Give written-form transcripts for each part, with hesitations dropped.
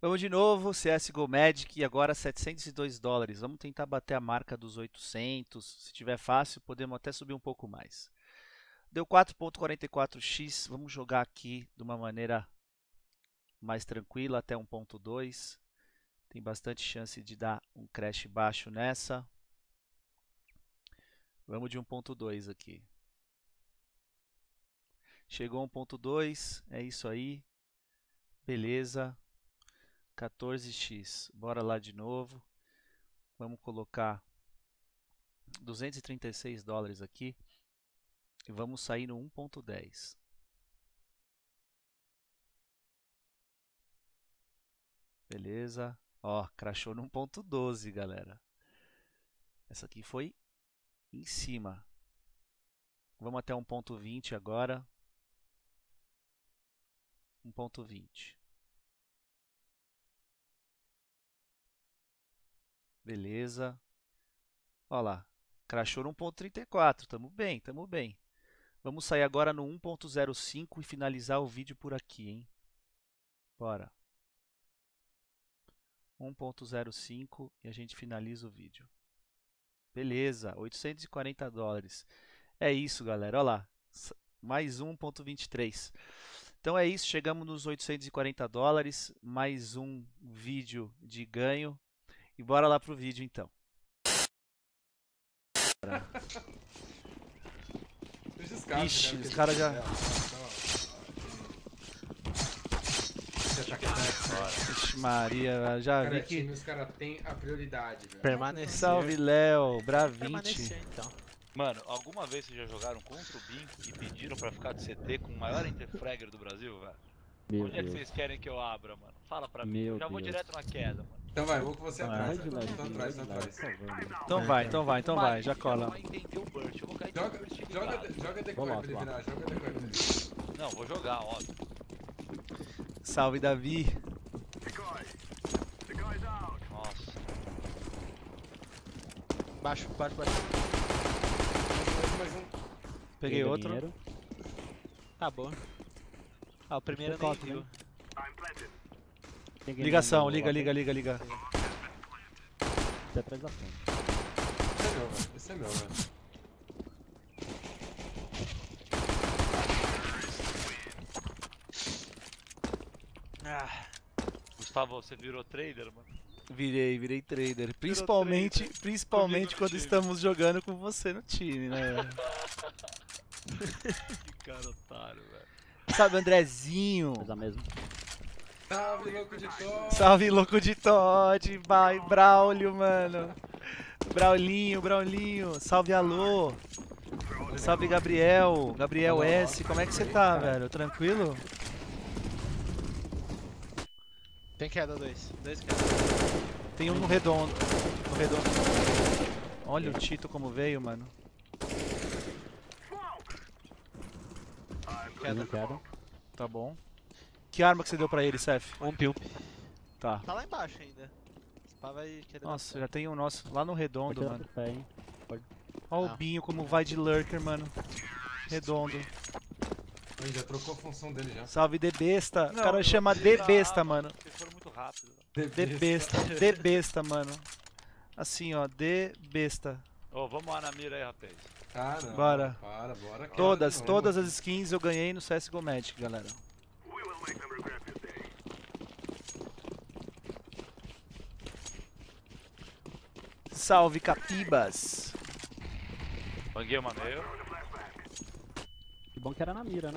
Vamos de novo, CSGO Magic e agora $702. Vamos tentar bater a marca dos 800. Se tiver fácil, podemos até subir um pouco mais. Deu 4.44x. Vamos jogar aqui de uma maneira mais tranquila até 1.2. Tem bastante chance de dar um crash baixo nessa. Vamos de 1.2 aqui. Chegou 1.2, é isso aí. Beleza. 14x. Bora lá de novo. Vamos colocar $236 aqui. E vamos sair no 1.10. Beleza. Ó, crashou no 1.12, galera. Essa aqui foi em cima. Vamos até 1.20 agora. 1.20. Beleza. Olha lá. Crashou no 1.34. Tamo bem, tamo bem. Vamos sair agora no 1.05 e finalizar o vídeo por aqui, hein? Bora. 1.05 e a gente finaliza o vídeo. Beleza, $840. É isso, galera. Olha lá. Mais 1.23. Então é isso, chegamos nos $840. Mais um vídeo de ganho. E bora lá pro vídeo então. Ixi, os caras já... Ixi Maria, já vi que... Os caras têm a prioridade, velho. Permanecer. Salve, Léo, Bravinte. Permanecer, então. Mano, alguma vez vocês já jogaram contra o Binco e pediram pra ficar de CT com o maior interfragger do Brasil, velho? Onde é que vocês querem que eu abra, mano? Fala pra mim, eu já vou direto na queda, mano. Então vai, vou com você atrás. Vai de leve, Tô atrás, tô atrás. Então vai, já cola. Vai entender o burst, eu vou cair de burst Joga ligado. decoy pra ele virar, joga decoy pra ele. Não, vou jogar, óbvio. Salve, Davi. Nossa. Baixo. Mais um. Peguei outro. Acabou. Ah, o primeiro nem viu. Ligação, liga. Você atrás da frente. Esse é meu, velho. Ah, Gustavo, você virou trader, mano? Virei trader. Principalmente Comigo no quando time. estamos jogando com você no time, né? Que cara otário, velho. Salve, Andrezinho. Faz a mesma. Salve, louco de Thor! Salve, louco de Todd. Vai, Braulio, mano. Braulinho. Salve, Alô. Salve, Gabriel. Gabriel S. Como é que você tá, velho? Tranquilo? tem queda, dois queda. Tem um no redondo. Olha o Tito como veio, mano. Não quero. Tá bom. Que arma que você deu pra ele, Seth? Um pilp. Tá. Tá lá embaixo ainda. O Spa vai querer Nossa, dar já tem o nosso lá no Pode redondo, tirar mano. do pé, hein. Olha o Binho como vai de lurker, mano. Redondo. Ele já trocou a função dele já. Salve, de besta. O Não, cara eu chama vou de tirar, besta, mano. Vocês foram muito rápido. De besta, mano. Assim, ó, de besta. Ô, vamos lá na mira aí, rapaz. Ah, não. Bora. Bora. Todas as skins eu ganhei no CSGO Magic, galera. Salve, Capibas. Banguei uma meio. Que bom que era na mira, né?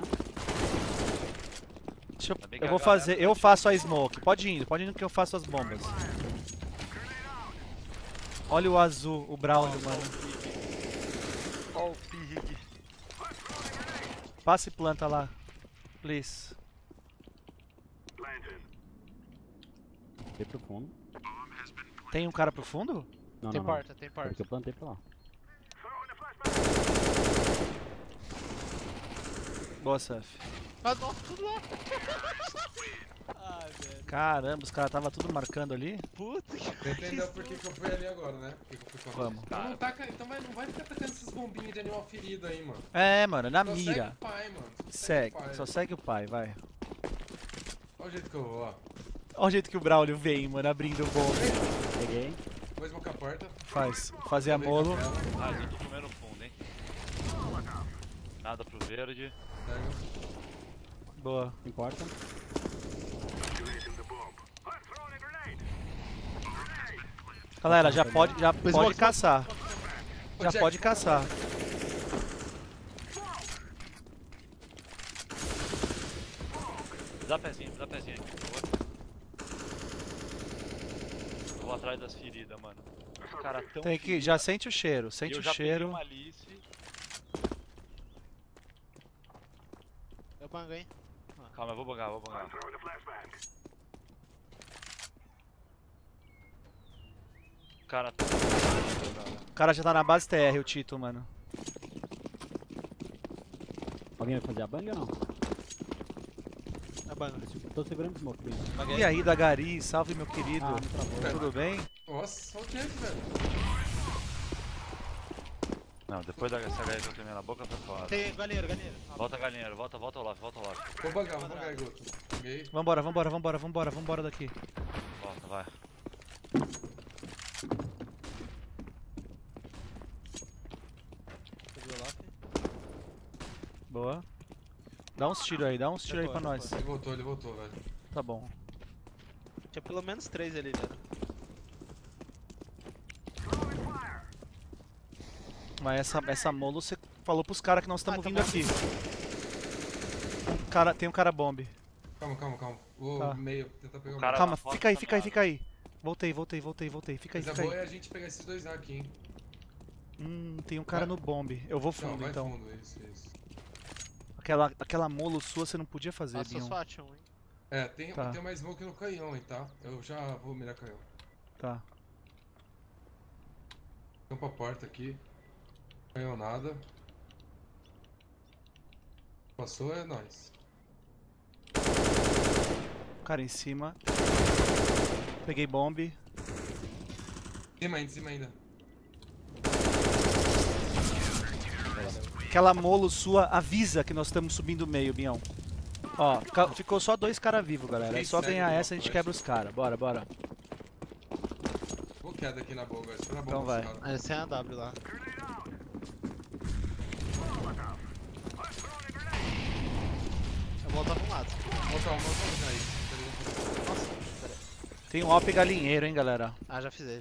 Eu vou fazer, eu faço a smoke. Pode indo que eu faço as bombas. Olha o azul, o Braulio, mano. Ó o pig. Passa e planta lá, please. Plantei pro fundo. Tem um cara pro fundo? Não, Tem não. porta. Porque eu plantei pra lá. Boa, Seth. Ah, nossa, tudo lá. Ai, velho. Caramba, os caras tava tudo marcando ali. Puta que Você entendeu por que eu fui ali agora, né? Por que eu fui correndo. Vamos. Então não vai ficar tacando essas bombinhas de animal ferido aí, mano. É, mano, na Só segue mira. o pai, mano. Segue, o pai. só segue o pai, vai. Olha o jeito que eu vou, ó. Olha o jeito que o Braulio vem, mano, abrindo o bom. Peguei. Vou smocar a porta. Fazer a molo. Ah, eu tô comendo fundo, hein. Nada pro verde. Pega. Boa. Não importa. Galera, já pode caçar. Ô, Já Jack, pode caçar. Dá pezinho aqui, por favor. Eu vou atrás das feridas, mano. Os caras tão Tem que, feridos. já sente o cheiro, E sente eu o já peguei cheiro. uma Alice. Eu bango, hein? Calma, eu vou bangar. O cara tá... O cara já tá na base TR, o Tito, mano. Alguém vai fazer a bang ou não? Eu bango. Tô segurando o smoke, bem. E aí, Dagari, salve meu querido. Ah, me travou. Tudo bem? Nossa, olha o Jack, velho. Não, depois dessa galera que eu tomei na boca, foi fora. Tem galinheiro. Volta, galinheiro, volta ao Olaf. Vou bangar, Guto. Peguei. Vambora daqui. Volta, vai. Peguei o lock. Boa. Dá uns tiros aí pra nós. Ele voltou, velho. Tá bom. Tinha pelo menos 3 ali, velho. Mas essa molo você falou pros caras que nós estamos tá vindo bom. aqui. Tem um cara bomb. Calma. Vou Tá. meio, tentar pegar o cara- meio. Calma, na foto fica aí, tá fica aí, meado. fica aí. Voltei. Fica Mas a aí. boa é a gente pegar esses dois aqui, hein. Tem um cara no bomb. Eu vou Não, fundo vai então. fundo, isso. Aquela molo sua você não podia fazer, Passou Bion. SWAT 1, hein? É, tem Tá. mais smoke no canhão, hein, tá? Eu já vou mirar canhão. Tá. Vamos pra porta aqui. Canhão nada. Passou, é nóis. Cara em cima. Peguei bomb. Em cima ainda. Aquela molo sua avisa que nós estamos subindo o meio, Bion. Ó, ficou só 2 caras vivos, galera. É só ganhar essa e a gente quebra os caras. Bora. Vou queda aqui na boa, velho. Espera a Então bomba, vai. cara. Mas tem a W lá. Eu vou voltar pra um lado. Volta uma aí. Nossa, pera aí. Tem um OP galinheiro, hein, galera. Ah, já fizeram.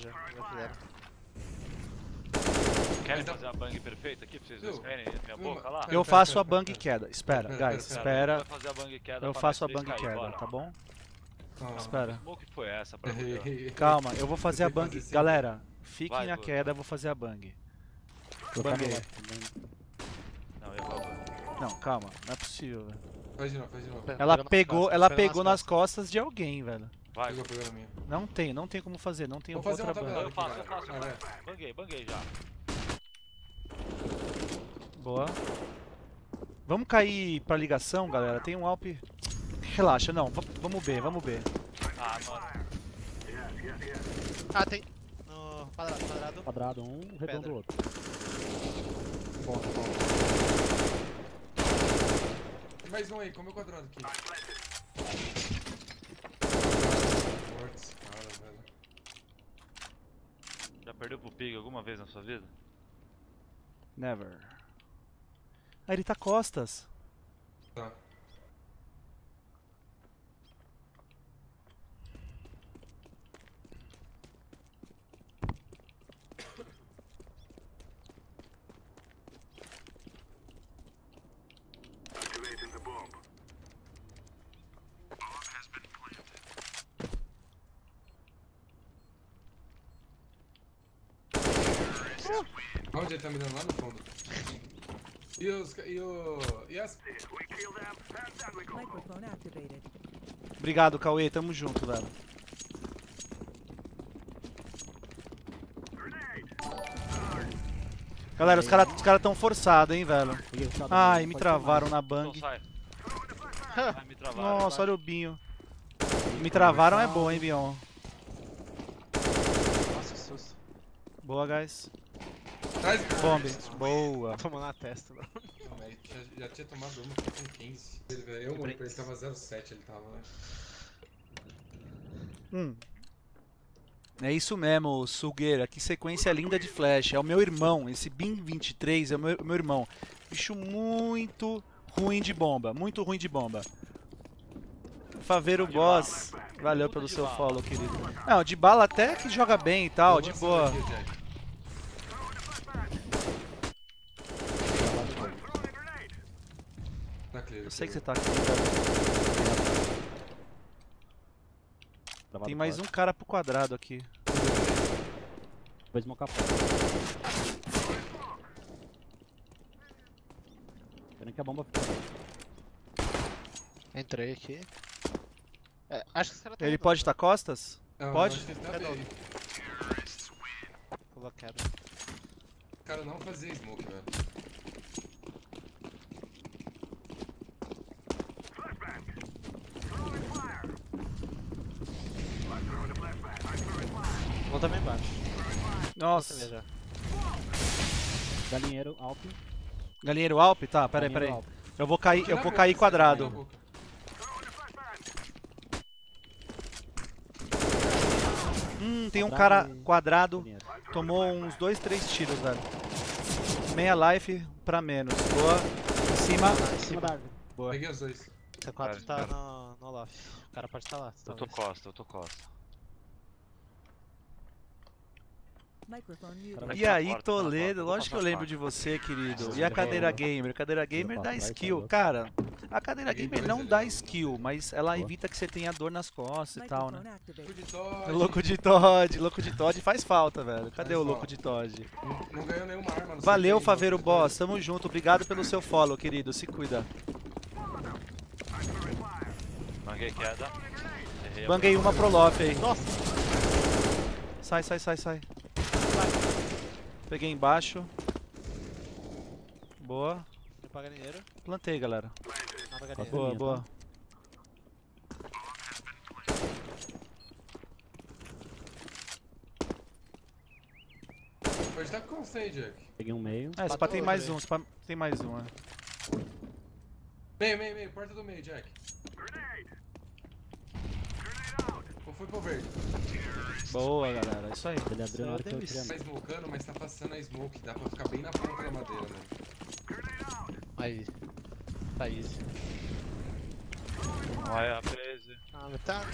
Querem Mas fazer a bang perfeita aqui pra vocês Viu? verem minha boca lá? Eu faço a bang queda. Espera, guys, espera. Vai fazer a bang queda Eu pra faço a nós três bang cair, queda, bora. tá bom? Ah, Espera. Qual que foi essa pra você? Calma, eu vou fazer a Eu tenho que bang. fazer sim. Galera, fiquem Vai, na Guto. queda, eu vou fazer a bang. Vou Bang ficar no aí. left também. Não, eu vou. Não, calma, não é possível, velho. Faz de novo. Ela Pegou pegou nas costas de alguém, velho. Vai, Pegou na minha. Não tem como fazer, não tem Vou fazer outra uma bang. tabela. eu faço. Ah, vai. Banguei já. Boa. Vamos cair pra ligação, galera. Tem um Alp. Relaxa, não. Vamos B. Ah, mano. Ah, tem. No quadrado. Quadrado um, redondo Pedra. outro. Bom. Tem mais um aí, come o quadrado aqui. Mortos, cara, velho. Já perdeu pro Pig alguma vez na sua vida? Never. Ah, ele tá costas. Tá. Onde ele tá mirando? Lá no fundo. E as... Microphone activated. Obrigado, Cauê. Tamo junto, velho. Galera, os caras tão forçados, hein, velho. Peguei o chave, Ai, não me pode travaram na Então bang. sai. Vai me travar. Nossa, olha o Binho. Me travaram é bom, hein, Bion. Nossa, que susto. Boa, guys. Traz... Bomb. Boa. Tomou na testa, bro. Não, mas já tinha tomado uma, ficou com 15. Eu morri pra ele, tava 0,7 ele tava, né? É isso mesmo, Sugueira. Que sequência linda de flash. É o meu irmão. Esse Bing 23 é o meu irmão. Bicho muito ruim de bomba. Muito ruim de bomba. Faveiro Boss. Valeu pelo seu follow, querido. Não, de bala até que joga bem e tal, de boa. Eu sei que você tá aqui, velho. Tem mais um cara pro quadrado aqui. Vou smocar fora. Querem que a bomba fique. Entrei aqui. É, acho que esse cara tá Ele pode estar costas? Pode? Pulou a queda. Cara, não fazia smoke, velho. Vou também embaixo. Nossa. Já. Galinheiro, Alp. Galinheiro Alp? Tá, peraí. Eu vou cair quadrado. Tem um cara quadrado. Tomou uns 2, 3 tiros, velho. Meia life pra menos. Boa. Em cima. Em cima da árvore. Boa. Peguei os dois. C4 tá no loft. O cara pode estar lá. Eu tô costa. E aí, Toledo, lógico que eu lembro de você, querido. E a cadeira gamer? A cadeira gamer dá skill. Cara, a cadeira gamer não dá skill, mas ela evita que você tenha dor nas costas e tal, né? Louco de Todd faz falta, velho. Cadê o louco de Todd? Não ganhou nenhuma arma. Valeu, Faveiro Boss. Tamo junto. Obrigado pelo seu follow, querido. Se cuida. Banguei queda. Banguei uma pro Loft aí. Nossa! Sai. Peguei embaixo. Boa. Vou pra galinheiro. Plantei, galera. Nada galinheiro. Boa. Pode estar com você aí, Jack. Peguei um meio. Esse pá tem mais um. Tem mais um, Meio. Porta do meio, Jack. Ou foi pro verde? Boa, galera. Isso aí. Ele abriu na hora que eu queria. Tá smokando, mas tá passando a smoke. Dá pra ficar bem na ponta da madeira, né? Aí. Tá easy. Olha a presa. Ah, mas tá.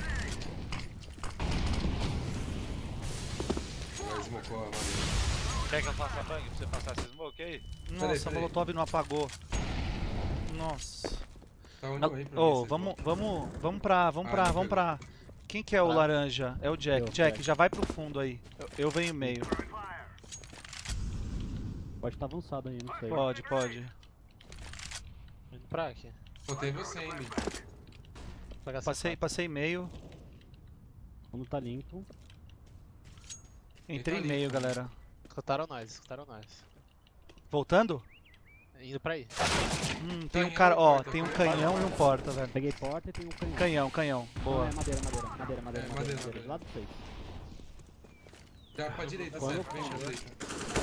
Já smocou a madeira. Quer que eu faça a bang pra você passar esse smoke aí? Nossa, a Molotov não apagou. Nossa. Tá onde eu pra Ô, mim, vamos pra. Quem que é o laranja? É o Jack. Jack, já vai pro fundo aí. Eu venho meio. Pode estar avançado aí, não sei. Pode. Indo pra aqui. Botei você ainda. Passei meio. Quando tá limpo. Entrei Ele tá meio, limpo. galera. Escutaram nós. Voltando? Indo pra aí. Tem um cara, ó, tem um canhão e um porta, velho. Peguei porta e tem um canhão. Canhão. Não, Boa. é madeira. Madeira. Lá do peito. Já pra direita, Quando certo. eu Fecha a fui, direita.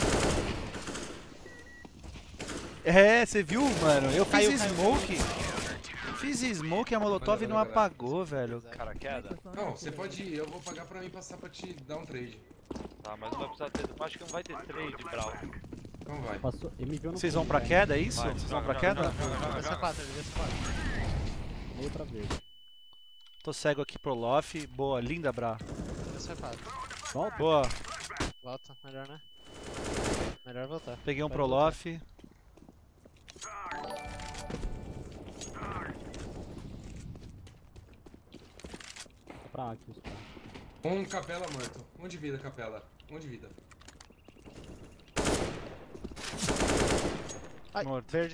É, você viu, mano? Eu fiz smoke. Fiz smoke e a Molotov não apagou, velho. Cara, queda? Não, você pode ir. Eu vou pagar pra mim passar pra te dar um trade. Tá, mas não vai precisar ter. Acho que não vai ter trade, Brau. Então vai. Passou, ele me viu no Vocês vão fundo, pra né? queda, é isso? Vai, Vocês joga, vão pra joga, queda? joga. C4, ele vê C4. Meio pra verde. Tô cego aqui pro Loft. Boa, linda, Bra. Vê C4. Volta. Boa. Volta, melhor, né? Melhor voltar. Peguei um Vai pro voltar. Loft. Pra aqui, os caras. Um capela morto. Um de vida, capela. Um de vida. Ai, Morto. verde.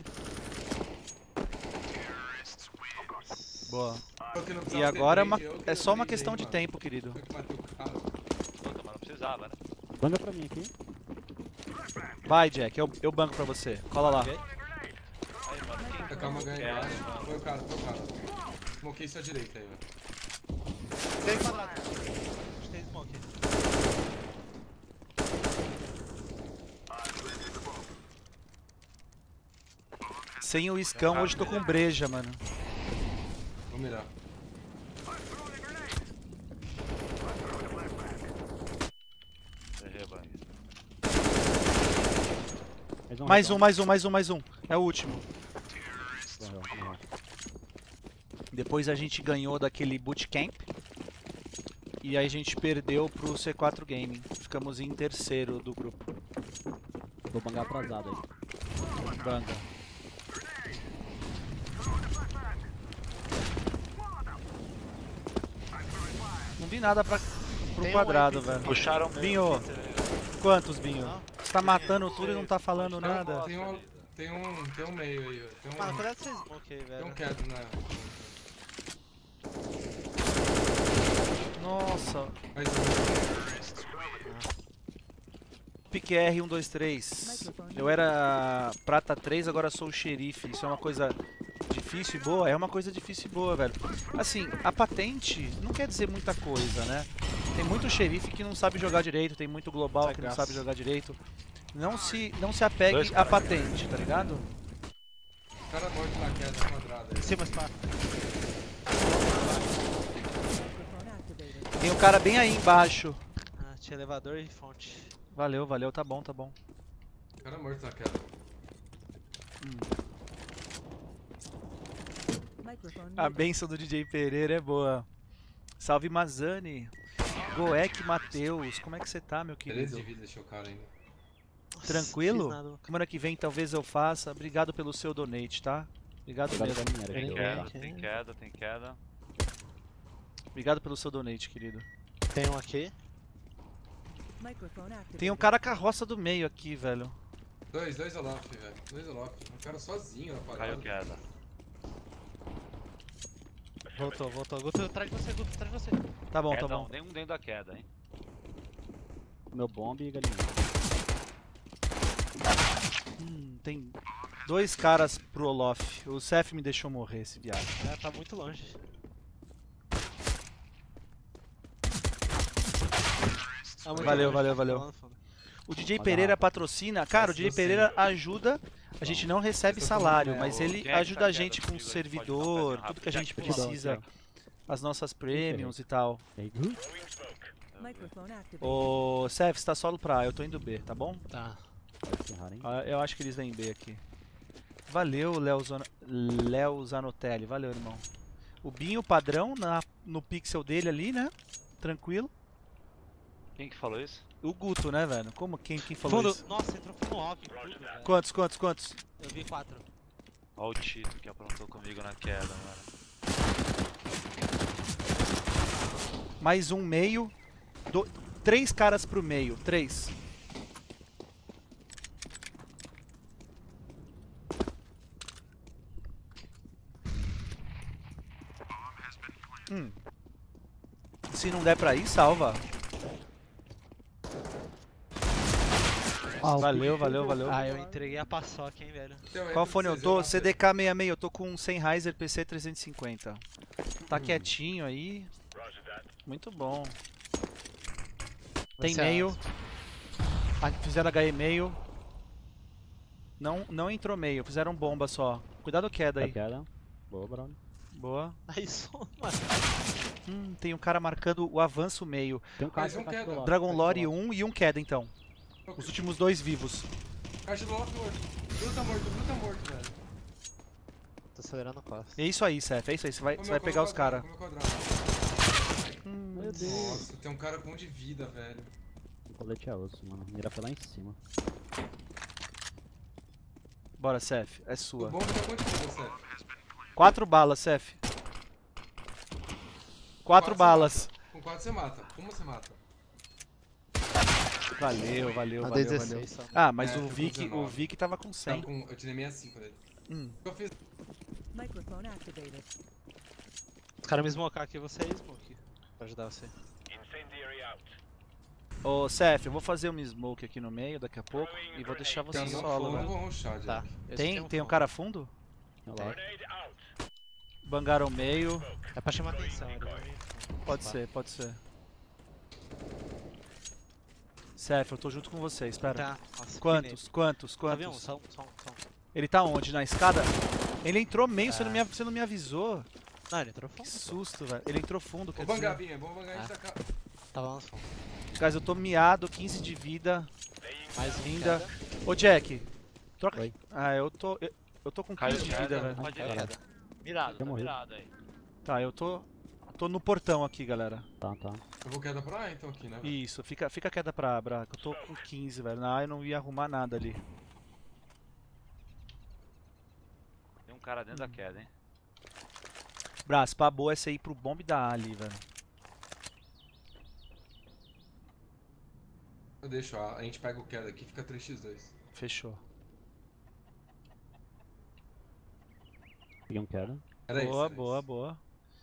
Boa. Eu que não E precisava ter agora trade, eu que é dei só uma trade questão aí, de mano. tempo, querido. Eu que matei o cara. Puta, mas não precisava, né? Banga pra mim aqui. Vai, Jack, eu banco pra você. Cola lá. Aí, mano, quem Calma, ganha quer, embaixo. mano? Foi o cara. Smokei sua direita aí, velho. Tem quadrado. Acho que tem smoke. Sem o iscão, hoje tô com breja, mano. Vou mirar. Mais Mais um. É o último. Morreu. Depois a gente ganhou daquele bootcamp. E aí a gente perdeu pro C4 Gaming. Ficamos em terceiro do grupo. Vou bangar atrasado aí. Banga. Não vi nada pro Tem um quadrado, aí, velho. Puxaram Binho, quantos, Binho? Você tá matando tudo e não tá falando nada. Tem um meio aí, ó. Mano, cuidado com esse smoke aí, Tem velho. um quieto, né? Nossa. Mais Pique R, 1, 2, 3. Eu era prata 3, agora sou o xerife. Isso é uma coisa difícil e boa? É uma coisa difícil e boa, velho. Assim, a patente não quer dizer muita coisa, né? Tem muito xerife que não sabe jogar direito, tem muito global que não sabe jogar direito. Não se apegue à patente, tá ligado? O cara morto na queda quadrada aí. Em cima, spa. Tem um cara bem aí embaixo. Ah, tinha elevador e fonte. Valeu, tá bom, tá bom. O cara morto na queda. A benção do DJ Pereira é boa. Salve Mazani. Goek Matheus, como é que você tá, meu 13 querido? de vida deixou o cara ainda. Nossa, Tranquilo? fiz nada. Semana que vem talvez eu faça. Obrigado pelo seu donate, tá? Obrigado Obrigado mesmo. pra minério. Tem queda. Obrigado pelo seu donate, querido. Tem um aqui. Tem um cara carroça do meio aqui, velho. Dois Olof, velho. 2 Olof. Um cara sozinho na Caiu parada. queda. Voltou. Guto, atrás de você, Guto, atrás de você. Tá bom, tá Queda, bom. tem um dentro da queda, hein. Meu bomb e galinha. Tem 2 caras pro Olof. O Cef me deixou morrer, esse viado. É, tá muito longe. Tá muito Valeu, longe, valeu. tá lá no fundo. O DJ Olha Pereira lá. patrocina. Cara, o DJ Pereira ajuda. A gente não recebe salário, mas ele Quem é que ajuda tá a gente queda com o comigo? A gente pode dar um servidor, pezinho tudo que a gente rápido. precisa. As nossas premiums e tal. Hey, good. Ô, Cef, você tá solo pra A, eu tô indo B, tá bom? Tá. Vai ferrar, hein? Eu acho que eles vêm B aqui. Valeu, Léo Zanotelli. Valeu, irmão. O Binho padrão no pixel dele ali, né? Tranquilo. Quem que falou isso? O Guto, né, velho? Quem falou Fundo. isso? Nossa, entrou fundo óbvio. Tudo, velho. Quantos? Eu vi 4. Olha o Tito que aprontou comigo na queda, mano. Mais um meio. 3 caras pro meio. 3. Se não der pra ir, salva. Valeu. Ah, eu entreguei a paçoca, hein, velho. Qual fone eu tô? CDK 66, eu tô com um Sennheiser PC 350. Tá quietinho aí. Muito bom. Tem Vai ser meio. Fizeram HE meio. Não entrou meio, fizeram bomba só. Cuidado queda aí. Queda. Boa, Brown. Boa. Aí só, mano. Tem um cara marcando o avanço meio. Tem um cara Mais um queda. do lado. Dragon Lore 1 e um queda então. Os últimos 2 vivos. Caixa do Olof morto. Bruno tá morto, velho. Tô acelerando o costa. É isso aí, Seth. É isso aí. Você vai pegar os caras. Meu Deus. Nossa, tem um cara com 1 de vida, velho. O colete é osso, mano. Mira foi lá em cima. Bora, Seth. É O sua. bom tá quanto de vida, Seth? 4 balas, Seth. 4 balas. Com 4 você mata. Uma você mata. Valeu. A D16 só. Ah, mas É, o ficou Vic 19. tava com 100. Eu tirei 65 dele. Eu fiz. Os caras me smocar aqui, você smoke. Pra ajudar você. Ô, Seth, eu vou fazer uma smoke aqui no meio daqui a pouco e vou deixar você Tem um solo, fundo, eu velho. vou rushar, Tá. Jack. Esse Tem um fundo. cara fundo? Olha lá. Bangaram meio. É pra chamar atenção, ele vai vir fundo. Pode Tá. ser. Seth, eu tô junto com você, espera. Tá. Nossa, Quantos? Só vi um, só um. Ele tá onde? Na escada? Ele entrou meio, você não me avisou. Não, ele entrou Que fundo. susto, velho. Ele entrou fundo, quer Vou bangar, dizer. Binha. Vamos bangar a gente tá cá. Tava lá no fundo. Guys, eu tô miado, 15 de vida. Mais um Ainda. queda. Ô, Jack. Troca. Oi. Ah, eu tô com 15 Caiu de queda, vida, velho. pode ir. Caralho. Mirado, tá morri. mirado aí. Tá, eu tô no portão aqui, galera. Tá. Eu vou queda pra A então aqui, né? velho? Isso, fica queda pra Abra, que eu tô com 15, velho. Na A eu não ia arrumar nada ali. Tem um cara dentro da queda, hein? Brás, pra boa é você ir pro bomb da A ali, velho. Eu deixo A, a gente pega o queda aqui e fica 3x2. Fechou. Peguei um queda. Era isso. Boa, era boa, isso. boa.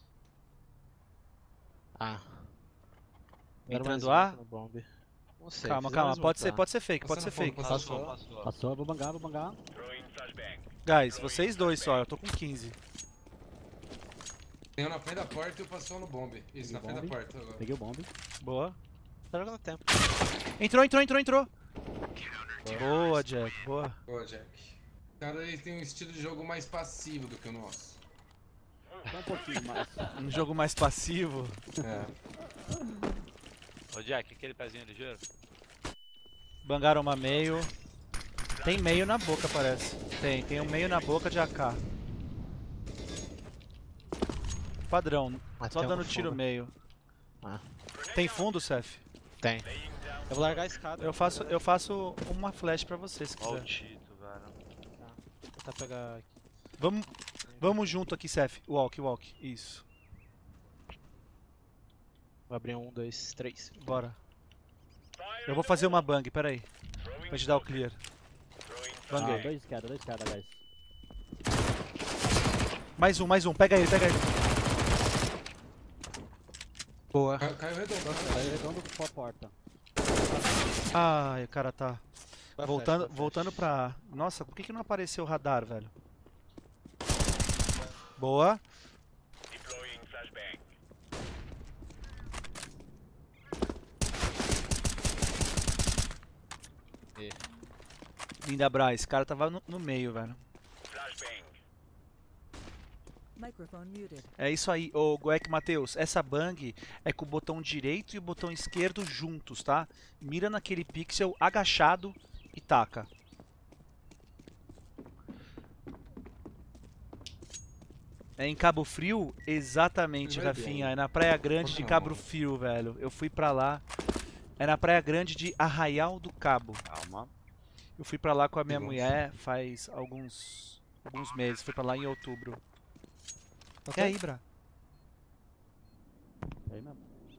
Ah. Entrando A? No bomb. Não sei, Calma, fizeram calma. mais Pode ser voltar. fake, pode ser Passando fake. fundo, Passou, passando passou. Passou, eu vou bangar. Guys, vocês dois só, eu tô com 15. Tem um na frente da porta e o passou no bombe. Isso, na frente da Bombe. porta. Agora. Peguei o bomb. Boa. Tá jogando tempo. Entrou. Boa, Jack, boa. Boa, Jack. O cara ele tem um estilo de jogo mais passivo do que o nosso. Só um pouquinho mais. Um jogo mais passivo. É. Ô Jack, aquele pezinho ligeiro? Bangaram uma meio. Tem meio na boca, parece. Tem um meio na boca de AK. Padrão, Ah, só tem um dando no tiro fundo. meio. Ah. Tem fundo, Cef? Tem. Eu vou largar a escada. Eu faço uma flash pra você se Ó o quiser. Tito, velho. Vou tentar pegar aqui. Vamos junto aqui, Cef. Walk. Isso. Vou abrir 1, 2, 3. Bora. Eu vou fazer uma bang, pera aí. Pra te dar o clear. Banguei. Dois queda, guys. Mais um. Pega ele. Boa. Caiu redondo. Aí redondo pra porta. Ai, o cara tá Boa voltando, flash. voltando pra... Nossa, por que não apareceu o radar, velho? Boa. Linda Braz, esse cara tava no meio, velho. Microphone muted. É isso aí, ô Goek Matheus. Essa bang é com o botão direito e o botão esquerdo juntos, tá? Mira naquele pixel agachado e taca. É em Cabo Frio? Exatamente, Vai Rafinha. bem. É na Praia Grande Por de não. Cabo Frio, velho. Eu fui pra lá. É na Praia Grande de Arraial do Cabo. Calma. Eu fui pra lá com a minha bom. mulher faz alguns meses. Fui pra lá em outubro. E aí, Bra? Aí mesmo.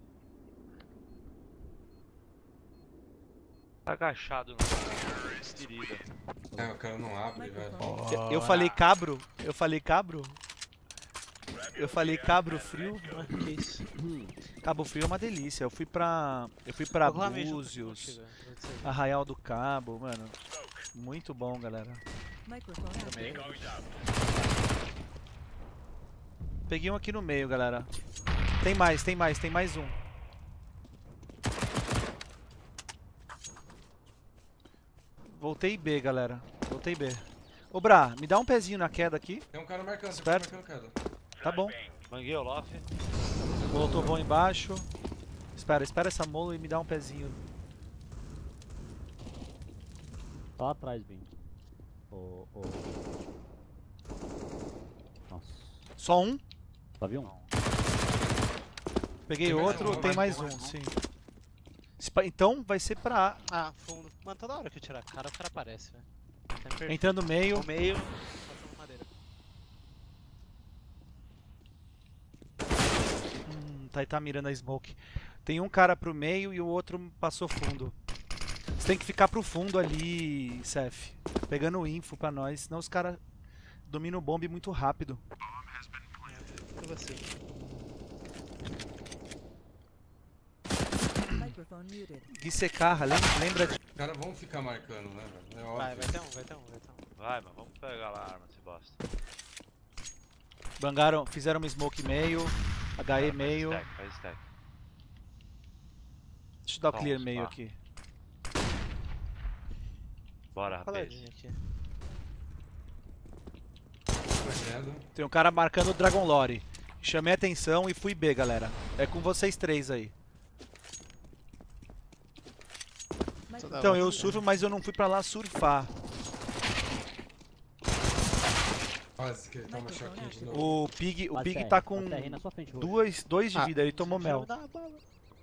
Tá agachado no ferida. É, o cara não abre, velho. Eu falei cabro? Eu falei cabro? Eu falei cabro frio? Ah, que isso? Cabo Frio é uma delícia. Eu fui pra Vou lá ver junto Búzios, contigo, pra você ver. Arraial do Cabo, mano. Muito bom, galera. Microphone Também. activated. Peguei um aqui no meio, galera. Tem mais um. Voltei B, galera. Voltei B. Ô, Bra, me dá um pezinho na queda aqui. Tem um cara marcando, Esperto. queda. Tá bom. Banguei o Loft. Voltou bom embaixo. Espera essa molo e me dá um pezinho. Tá lá atrás, Bim. Nossa. Só um. Só viu um? Peguei Tem mais outro, um, tem mais mais um, um. sim. Então vai ser pra A. Ah, fundo. Mano, toda hora que eu tirar a cara, o cara aparece, velho. Tá perfeito. Entrando no meio. No meio, passando madeira. Tá mirando a smoke. Tem um cara pro meio e o outro passou fundo. Você tem que ficar pro fundo ali, Cef. Pegando info pra nós, senão os caras dominam o bombe muito rápido. Tudo assim. Microphone muted. Gui Secarra, lembra de... Os caras vão ficar marcando, né, velho? É óbvio. Vai ter um. Vai, mas vamos pegar lá a arma desse bosta. Bangaram, fizeram uma smoke meio, HE meio. Faz stack. Deixa eu dar o Toma, clear meio pá. aqui. Bora, rapaz. Coladinho aqui. Uma queda. Tem um cara marcando o Dragon Lore. Chamei a atenção e fui B, galera. É com vocês três aí. Microphone Então, eu muted. surfo, mas eu não fui pra lá surfar. Quase que ele toma choquinho de novo. O Pig Bate tá TR, com bate TR na sua frente, Rush. 2 de vida, ele tomou já mel. me dá uma bala.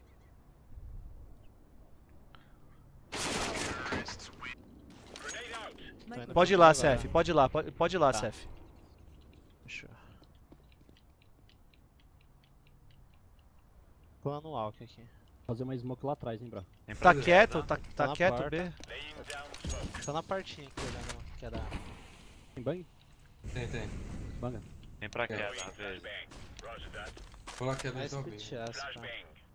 Microphone Pode ir lá, Agora. Cef, pode ir lá, pode ir lá, Tá. Cef. Fechou. Plano walk aqui. Fazer uma smoke lá atrás, hein, bro. Vem pra Tá queda. quieto? Tá na quieto, porta. B? Tá na partinha aqui olhando que é da. Tem bang? Tem. Banga. Vem pra queda, rapaz. Vou lá queda Mais então, Bim. split essa, pá.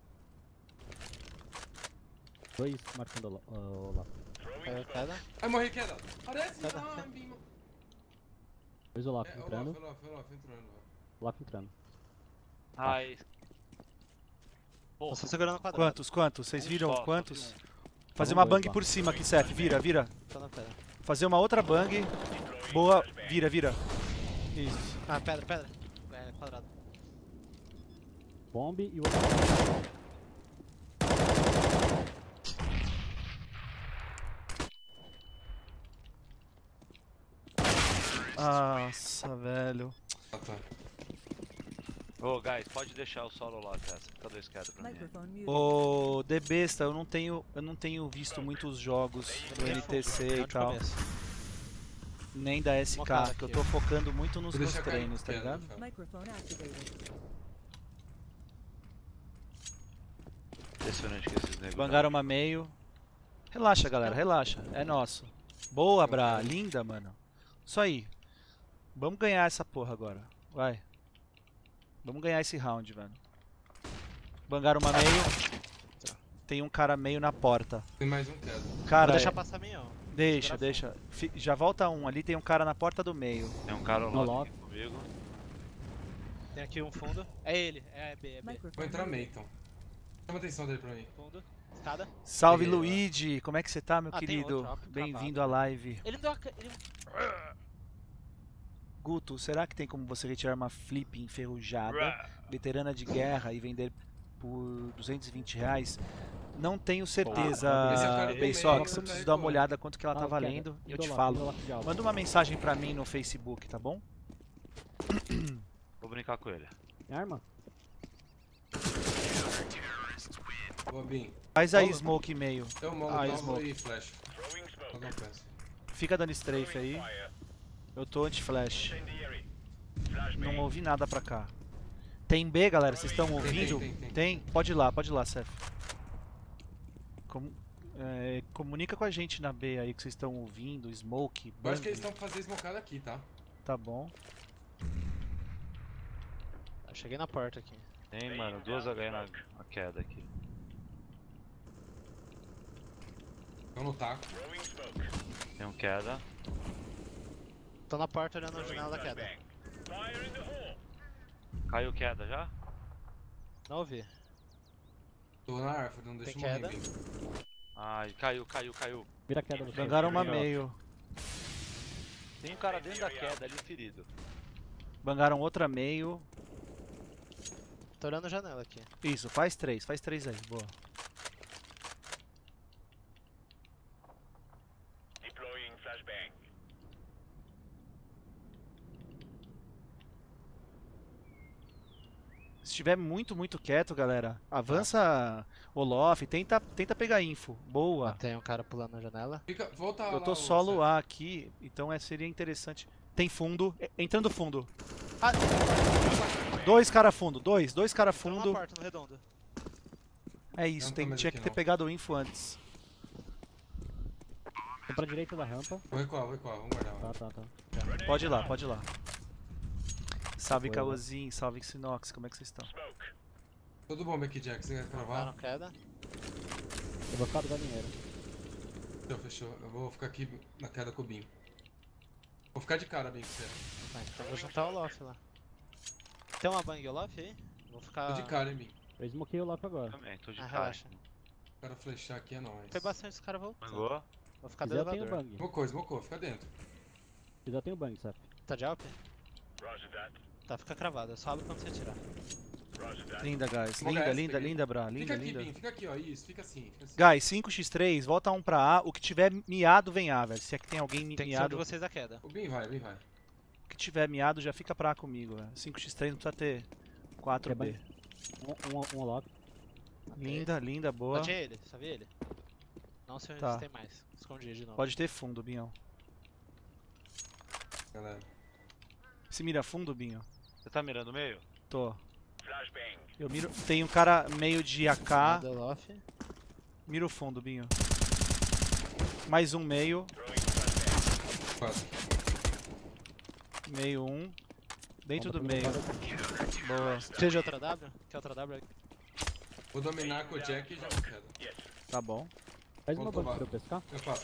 2 marcando o lá. Caiu queda. Ai, morri queda. Parece. Queda, Ah, queda. Bim. 2 Olaf É, entrando. Olaf entrando. Olaf entrando. Ai. Tô só segurando o quadrado. Quantos? Vocês viram Só, quantos? só vi Fazer Vamos uma dois bang lá. por cima aqui, Cef. Vira. Tô na pedra. Fazer uma outra bang. Boa. Vira. Isso. Ah, pedra. É, quadrado. Bomb e o outro. Nossa, velho. Ah, tá. Ô, guys, pode deixar o solo lá, Tessa. Fica 2 queda pra mim. Microphone muted. Ô, The Besta, eu não tenho visto muitos jogos do NTC e tal, nem da SK, cara que eu aqui, tô focando muito nos Vou meus deixar cair treinos, tá queda, ligado? Fel. Microphone activated. Impressionante que esses negros. Bangaram uma meio. Relaxa, galera, relaxa. É nosso. Boa, Bra. Linda, mano. Isso aí. Vamos ganhar essa porra agora. Vai. Vamos ganhar esse round, velho. Bangaram uma meio. Tem um cara meio na porta. Tem mais um queda. Cara, Vou deixar passar minhão. deixa. Já volta um. Ali tem um cara na porta do meio. Tem um cara No lá loft. aqui comigo. Tem aqui um fundo. É ele, é B. Vou Microphone entrar meio muted. então. Chama a atenção dele pra mim. Fundo. Escada. Salve, Peguei, Luigi. Como é que você tá, meu Ah, tem querido? outro, ó, Bem-vindo cravado. à live. Ele deu a. Ele... Guto, será que tem como você retirar uma flip enferrujada, veterana de guerra e vender por R$220? Não tenho certeza, Esse é o cara do Beisox. meio, Eu tá preciso dar uma recuando. olhada quanto que ela tá Ah, valendo. queda. Eu te Indo falo. Olaf de alta. Manda uma mensagem pra mim no Facebook, tá bom? Vou brincar com ele. Tem arma? Boa, Bim. Faz aí Vamos. smoke e meio. Eu Ah, molotov smoke. e flash. Só não peço. Fica dando strafe aí. Eu tô anti-flash. Não ouvi nada pra cá. Tem B, galera? Vocês estão ouvindo? tem. Pode ir lá, Cef. Comunica com a gente na B aí que vocês estão ouvindo, smoke, Eu acho que bang. eles estão fazendo smocada aqui, tá? Tá bom. Eu cheguei na porta aqui. Tem, mano, 2 HE na queda aqui. Estão no taco. Tem um queda. Tô na porta olhando a janela da queda. Caiu queda já? Não ouvi. Tô na árvore, não deixa eu Tem morrer, queda? Bim. Ai, caiu. Vira a queda você. Bangaram uma meio. Tem um cara dentro da queda ali ferido. Bangaram outra meio. Tô olhando a janela aqui. Isso, faz três aí, boa. Se estiver muito quieto, galera, avança Olof, tenta pegar info. Boa. Tem um cara pulando na janela. Volta lá. Eu tô ô, solo Seth. A aqui, então seria interessante. Tem fundo, entrando fundo. Ah, Dois cara fundo, dois cara tô na fundo. porta, no redondo. É isso, Não tô mais tinha aqui, que ter não. pegado o info antes. Tô pra direita da rampa. Vou recuar, vamos guardar. Tá. Pode ir lá. Salve Boa. Caozinho, salve Sinox, como é que vocês estão? Todo bom aqui, Jack. Você quer Tá cravar? na queda. Eu vou ficar do galinheiro. Fechou. Eu vou ficar aqui na queda com o Bim. Vou ficar de cara, Bim, com você. Tá, então vou juntar o Loft lá. Tem uma bang Loft aí? Vou ficar. Tô de cara, hein, Bim. Eu smokei o Olaf agora. Também, tô de Ah, cara. relaxa. O cara flechar aqui é nóis. Foi bastante os caras voltando. Mangou? Vou Se ficar do quiser eu tenho elevador. bang. Smocou, fica dentro. Se quiser eu tenho bang, Seth. Tá de alp? Tá, fica cravado. Eu só abro quando você tirar. Linda, guys. Smoke S, Linda, peguei. linda, Bra. Fica Linda, aqui, linda. Bim, fica aqui, ó. Isso, fica assim. Guys, 5x3, volta um pra A. O que tiver miado, vem A, velho. Se é que tem alguém Tem que ser um de miado. vocês da queda. O Bim vai. O que tiver miado já fica pra A comigo, velho. 5x3 não precisa ter 4B. Um lock. Linda, linda, boa. Bate ele, sabe ele? Não sei onde Tá. tem mais. Escondi de novo. Pode ter fundo, Binho. Galera. Se mira fundo, Binho? Você tá mirando o meio? Tô. Eu miro. Tem um cara meio de AK. Deu off. Mira o fundo, Binho. Mais um meio. 4. Meio um. Dentro do meio. Boa. Precisa de outra W? Quer outra W? Vou dominar com o Jack e já vou queda. Tá bom. Faz uma Vamos bang tomar. pra eu pescar. Eu faço.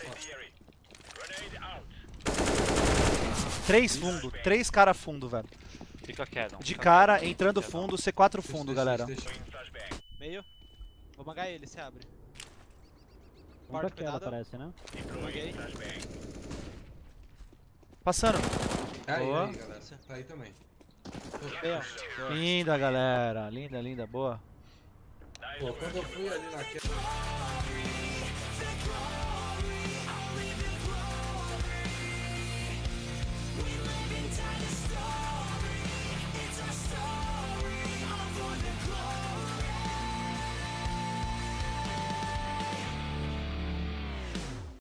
3 fundo. 3 cara fundo, velho. Fica queda. De cara, entrando fundo. C4 fundo, galera. Meio. Vou bangar ele, se abre. Um da Porta, queda cuidado. parece, né? Banguei. Passando. Aí, Boa. aí, galera. Tá aí também. Meio. Boa. Linda, galera. Linda, linda. Boa. Pô, quando eu fui ali na queda.